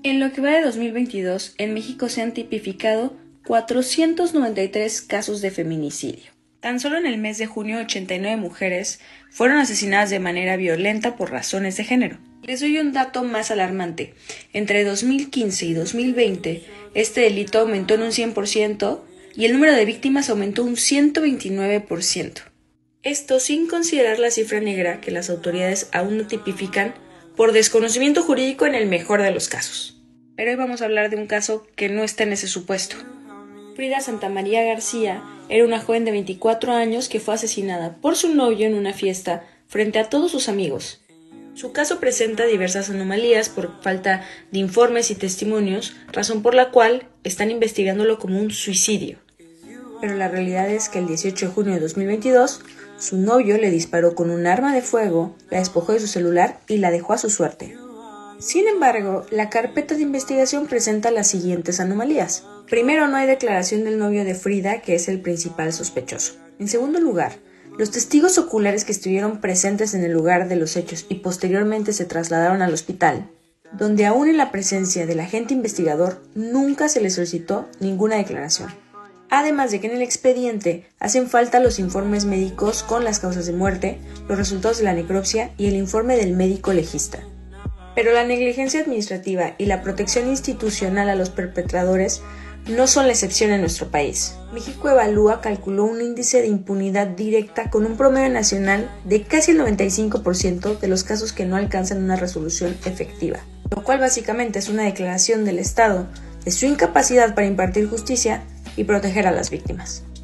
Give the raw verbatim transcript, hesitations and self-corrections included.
En lo que va de dos mil veintidós, en México se han tipificado cuatrocientos noventa y tres casos de feminicidio. Tan solo en el mes de junio, ochenta y nueve mujeres fueron asesinadas de manera violenta por razones de género. Les doy un dato más alarmante. Entre dos mil quince y dos mil veinte, este delito aumentó en un cien por ciento y el número de víctimas aumentó un ciento veintinueve por ciento. Esto sin considerar la cifra negra que las autoridades aún no tipifican por desconocimiento jurídico en el mejor de los casos. Pero hoy vamos a hablar de un caso que no está en ese supuesto. Frida Santamaría García era una joven de veinticuatro años que fue asesinada por su novio en una fiesta frente a todos sus amigos. Su caso presenta diversas anomalías por falta de informes y testimonios, razón por la cual están investigándolo como un suicidio. Pero la realidad es que el dieciocho de junio de dos mil veintidós, su novio le disparó con un arma de fuego, la despojó de su celular y la dejó a su suerte. Sin embargo, la carpeta de investigación presenta las siguientes anomalías. Primero, no hay declaración del novio de Frida, que es el principal sospechoso. En segundo lugar, los testigos oculares que estuvieron presentes en el lugar de los hechos y posteriormente se trasladaron al hospital, donde aún en la presencia del agente investigador nunca se le solicitó ninguna declaración. Además de que en el expediente hacen falta los informes médicos con las causas de muerte, los resultados de la necropsia y el informe del médico legista. Pero la negligencia administrativa y la protección institucional a los perpetradores no son la excepción en nuestro país. México Evalúa calculó un índice de impunidad directa con un promedio nacional de casi el noventa y cinco por ciento de los casos que no alcanzan una resolución efectiva, lo cual básicamente es una declaración del Estado de su incapacidad para impartir justicia y proteger a las víctimas.